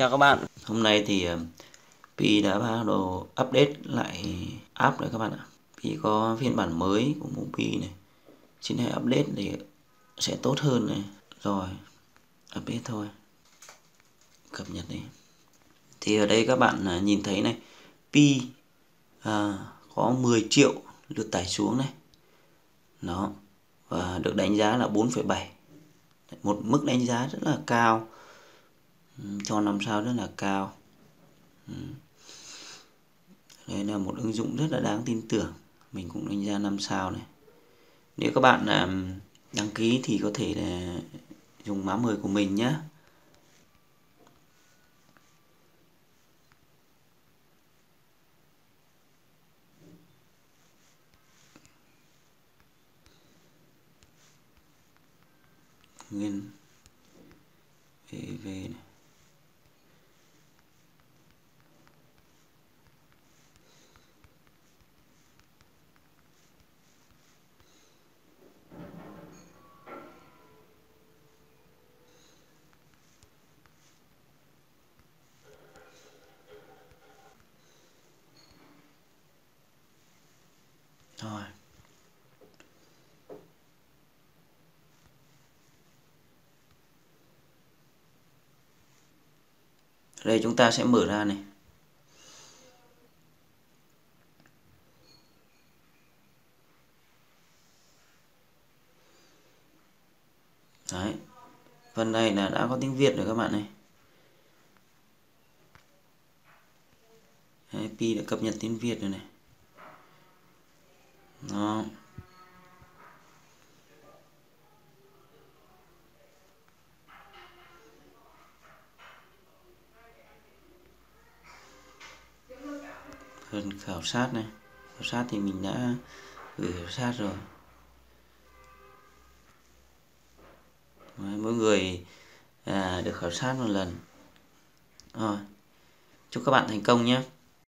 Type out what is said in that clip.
Chào các bạn, hôm nay thì Pi đã bắt đầu update lại app rồi các bạn ạ. Pi có phiên bản mới của Mobi này. Xin hãy update để sẽ tốt hơn này. Rồi, update thôi. Cập nhật đi. Thì ở đây các bạn nhìn thấy này, Pi có 10 triệu lượt tải xuống này. Đó. Và được đánh giá là 4,7. Một mức đánh giá rất là cao. Cho 5 sao rất là cao. Đây là một ứng dụng rất là đáng tin tưởng. Mình cũng đánh giá 5 sao này. Nếu các bạn đăng ký thì có thể là dùng mã 10 của mình nhé. Nguyên VV này. Rồi. Đây chúng ta sẽ mở ra này. Đấy. Phần này là đã có tiếng Việt rồi các bạn này. Đấy, Pi đã cập nhật tiếng Việt rồi này. Đó. Phần khảo sát này. Khảo sát thì mình đã gửi khảo sát rồi. Đấy, mỗi người được khảo sát một lần. Rồi. Chúc các bạn thành công nhé.